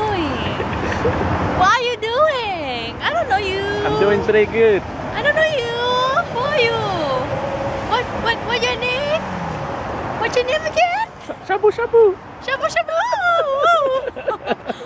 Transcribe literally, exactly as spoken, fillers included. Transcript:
doing? What are you doing? I don't know you. I'm doing pretty good. I don't know you. Who are you? What what what your name? What's your name again? Shabu shabu. Shabu shabu.